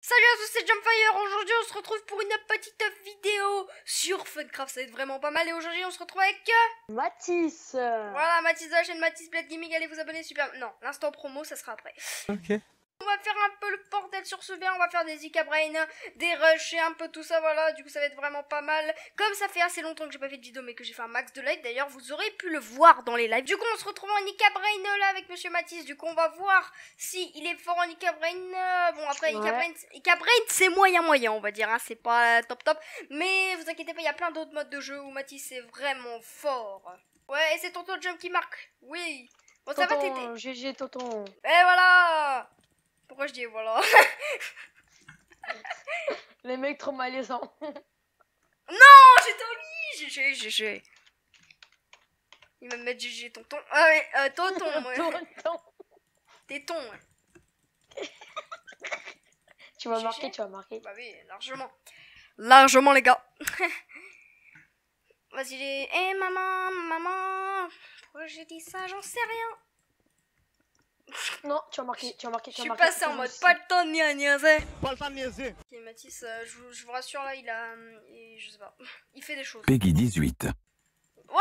Salut à tous, c'est Jumpfire. Aujourd'hui on se retrouve pour une petite vidéo sur Funcraft. Ça va être vraiment pas mal. Et aujourd'hui on se retrouve avec Mathis. Voilà, Mathis de la chaîne Mathis Blade Gaming. Allez vous abonner, super. Non, l'instant promo ça sera après. Ok. On va faire un peu le bordel sur ce bien, on va faire des Zika Brain, des rushs et un peu tout ça, voilà, du coup ça va être vraiment pas mal. Comme ça fait assez longtemps que j'ai pas fait de vidéo mais que j'ai fait un max de likes, d'ailleurs vous aurez pu le voir dans les lives. Du coup on se retrouve en Ika Brain là avec Monsieur Mathis, du coup on va voir si il est fort en Ika Brain. Bon après Ika Brain c'est moyen on va dire, hein, c'est pas top, mais vous inquiétez pas, il y a plein d'autres modes de jeu où Mathis est vraiment fort. Ouais, et c'est Tonton Jump qui marque, oui. Bon ça va t'aider. GG tonton. Et voilà. Pourquoi je dis voilà? Les mecs trop malaisants. Non, j'ai Tommy. GG. Il va me mettre GG tonton. Ah ouais, tonton. Ouais. Tonton. Téton. Ouais. Tu vas GG. marquer, tu vas marquer. Bah oui, largement. Largement les gars. Vas-y les... Eh maman. Pourquoi j'ai dit ça? J'en sais rien. Non, tu vas marquer, tu vas marquer. Je suis passé en mode pas le temps de niaiser. Pas le temps de niaiser. Ok Mathis, je vous rassure là, il a... je sais pas. Il fait des choses. Peggy 18. Oh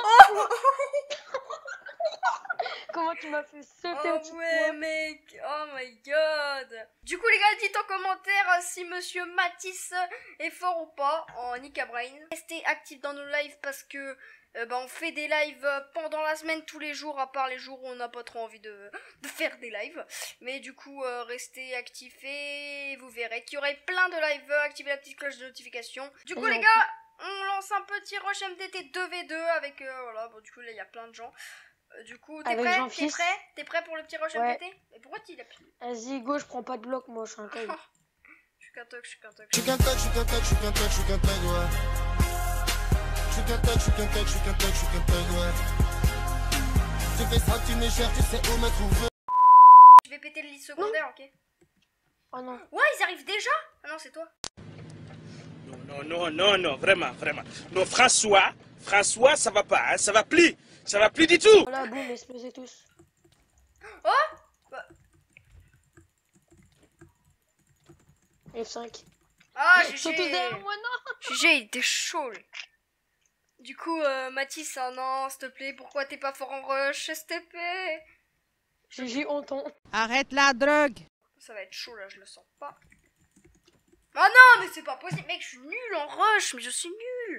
Comment tu m'as fait sauter au-dessus de ouais moi. mec, oh my god. Du coup les gars, dites en commentaire si Monsieur Mathis est fort ou pas en Ika Brain. Restez actifs dans nos lives parce que on fait des lives pendant la semaine tous les jours, à part les jours où on n'a pas trop envie de faire des lives. Mais du coup restez actifs et vous verrez qu'il y aurait plein de lives. Activez la petite cloche de notification. Du coup les gars, on lance un petit rush MDT 2v2 avec voilà, bon du coup là il y a plein de gens. Du coup, t'es prêt? T'es prêt pour le petit rush MDT? Et pourquoi tu l'as pris? Vas-y, go, je prends pas de bloc, moi, je suis un caille. Je suis qu'un toc. Je suis qu'un tag, ouais. Je suis qu'un tag, ouais. Tu fais ça, tu me cherches, tu sais où me trouver. Je vais péter le lit secondaire, ok? Oh non. Ouais, ils arrivent déjà? Ah non, c'est toi. Non, vraiment. Non, François, ça va pas, hein, ça va plus du tout. Voilà, boum, explosez tous. Oh bah. F5. Ah, Ils sont tous derrière moi, non. GG, il était chaud, lui. Du coup, Mathis, oh non, s'il te plaît, pourquoi t'es pas fort en rush, STP? GG, honton. Arrête la drogue. Ça va être chaud, là, je le sens pas. Oh non, mais c'est pas possible, mec, je suis nul en rush, mais je suis nul.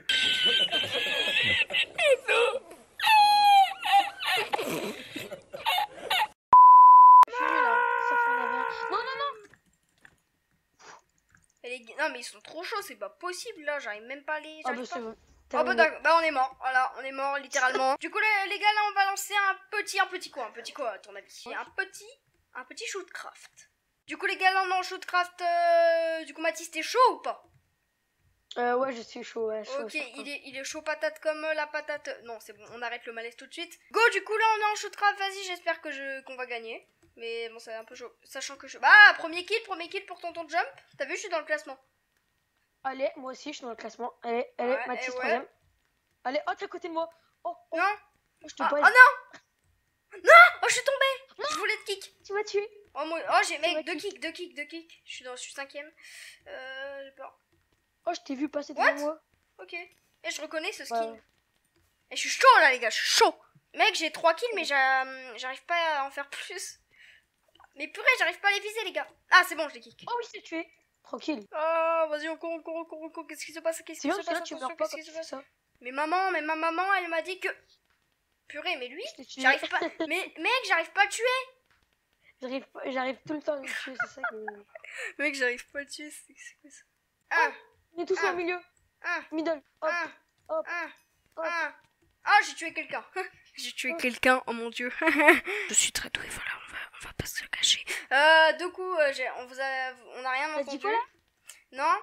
Non mais ils sont trop chauds, c'est pas possible là, j'arrive même pas à les... Ah bah c'est bon. Oh bah d'accord, bah on est mort, voilà, on est mort littéralement. Du coup les gars là on va lancer un petit quoi à ton avis? Un petit shootcraft. Du coup les gars là on est en shootcraft, du coup Mathis t'es chaud ou pas? Ouais je suis chaud, ouais. Chaud, ok, il est chaud patate comme la patate... Non c'est bon, on arrête le malaise tout de suite. Go, du coup là on est en shootcraft, vas-y, j'espère qu'on va gagner. Mais bon c'est un peu chaud, sachant que je... Bah premier kill pour Tonton Jump. T'as vu, je suis dans le classement. Allez, moi aussi je suis dans le classement. Allez, Ouais, Mathis, ouais. troisième. Allez, oh t'es à côté de moi. Oh. Non. Je te Oh baille. non. Non. Oh je suis tombée. Je voulais te kick. Tu m'as tué. Oh j'ai mec, deux kicks. Je suis cinquième. J'ai peur. Oh je t'ai vu passer devant moi. Ok. Et je reconnais ce skin. Ouais. Et je suis chaud là les gars, je suis chaud. Mec j'ai 3 kills mais j'arrive pas à en faire plus. Mais purée, j'arrive pas à les viser les gars. Ah c'est bon, je les kick. Oh oui, je t'ai tué. Tranquille. Oh vas-y on court. Qu'est-ce qui se passe? C'est bien, là tu meurs pas quand tu fais ça. Mais ma maman elle m'a dit que... Purée mais lui, j'arrive pas... Mais mec j'arrive pas à le tuer. J'arrive tout le temps à le tuer, c'est ça que... Mec j'arrive pas à le tuer, c'est quoi ça? Ah. On est tous au milieu. Middle. Hop. Ah j'ai tué quelqu'un. J'ai tué quelqu'un, oh mon dieu. Je suis très douée, voilà, on va pas se le cacher. Du coup, on a rien entendu. Quoi, là non.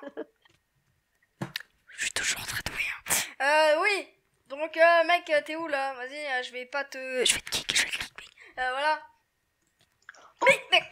Je suis toujours très douée. Oui. Donc mec, t'es où là? Vas-y, je vais te kick, mec. Voilà. Mec,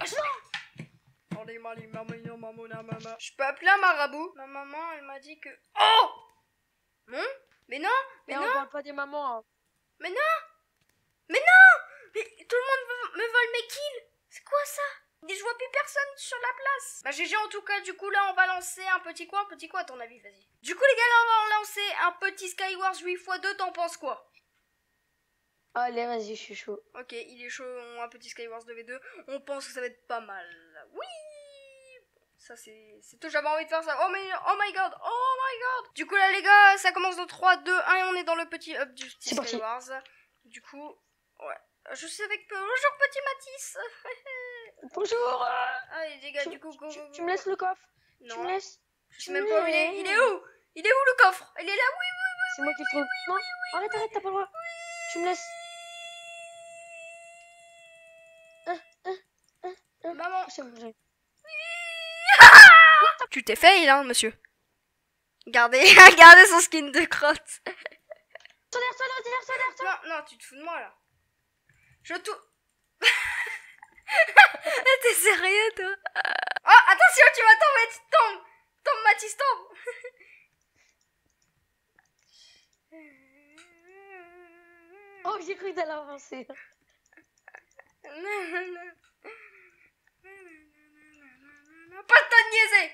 je peux appeler un marabout. Ma maman, elle m'a dit que... Oh non. Mais non. On parle pas des mamans. Hein. Mais tout le monde me vole mes kills. C'est quoi ça? Je vois plus personne sur la place. Bah GG en tout cas, du coup là on va lancer un petit quoi à ton avis, vas-y. Du coup les gars là on va lancer un petit Skywars 8x2, t'en penses quoi? Allez, vas-y, je suis chaud. Ok, il est chaud, un petit Skywars 2v2, on pense que ça va être pas mal. Oui. Ça c'est tout, j'avais envie de faire ça. Oh my god. Du coup là les gars, ça commence dans 3, 2, 1 et on est dans le petit hub du petit Skywars. Du coup, ouais. Je suis avec bonjour petit Mathis. Bonjour. Allez les gars, du coup, go. Tu me laisses le coffre? Non. Tu me laisses? Je sais même pas où il est. Il est où? Il est où le coffre? Il est là, oui. C'est moi qui le trouve. Non, arrête, t'as pas le droit. Tu me laisses. Maman. C'est bon, j'ai. Tu t'es fail, hein, monsieur. Gardez son skin de crotte. Solaire. Non, tu te fous de moi, là. Je tout... T'es sérieux, toi? Oh, attention, tu vas tomber, tombe, Mathis, tombe. Oh, j'ai cru que t'allais avancer. Pas de temps de niaiser.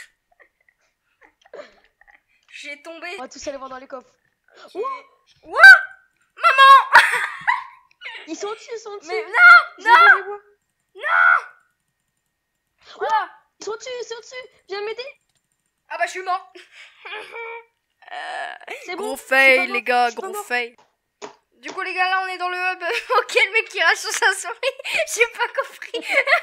J'ai tombé. On va tous aller voir dans les coffres. Okay. What? Maman. Ils sont dessus. Mais non. Je les vois. Voilà. Ils sont dessus. Viens m'aider. Ah bah je suis mort. C'est bon. Gros fail les gars, gros fail. Du coup les gars là on est dans le hub. Ok le mec qui rage sur sa souris. J'ai pas compris.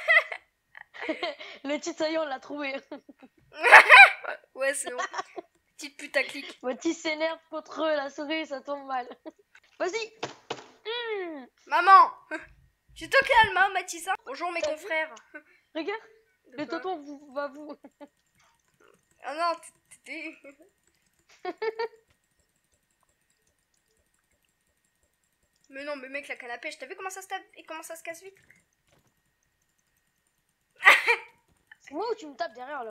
Le titre, ça y est, on l'a trouvé. Ouais c'est bon. Petite putaclic. Mathis s'énerve contre la souris, ça tombe mal. Vas-y. Maman. Tu te calmes hein Mathis. Bonjour mes confrères. Regarde. Le tonton va vous. Ah non, t'es... Mais non, mais mec, la canne à pêche, t'as vu comment ça se tape et comment ça se casse vite? C'est moi ou tu me tapes derrière là?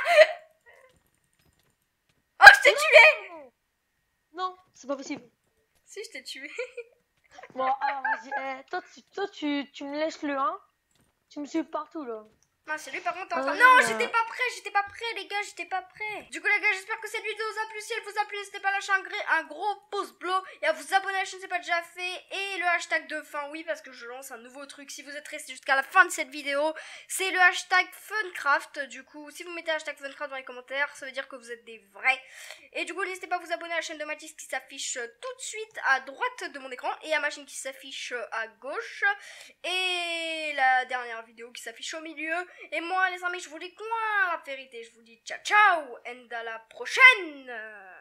Oh, je t'ai tué! Non, c'est pas possible. Si, je t'ai tué. Bon, alors vas-y. Toi, tu me laisses le 1. Tu me suis partout là. Non, c'est lui par contre encore. Non, j'étais pas prêt les gars, j'étais pas prêt. Du coup les gars, j'espère que cette vidéo vous a plu. Si elle vous a plu, n'hésitez pas à lâcher un gros pouce bleu et à vous abonner à la chaîne si c'est pas déjà fait. Et le hashtag de fin, oui, parce que je lance un nouveau truc. Si vous êtes resté jusqu'à la fin de cette vidéo, c'est le hashtag Funcraft. Du coup, si vous mettez hashtag Funcraft dans les commentaires, ça veut dire que vous êtes des vrais. Et du coup, n'hésitez pas à vous abonner à la chaîne de Mathis qui s'affiche tout de suite à droite de mon écran et à ma chaîne qui s'affiche à gauche. Et la dernière vidéo qui s'affiche au milieu. Et moi les amis, je vous dis quoi la vérité, je vous dis ciao ciao et à la prochaine.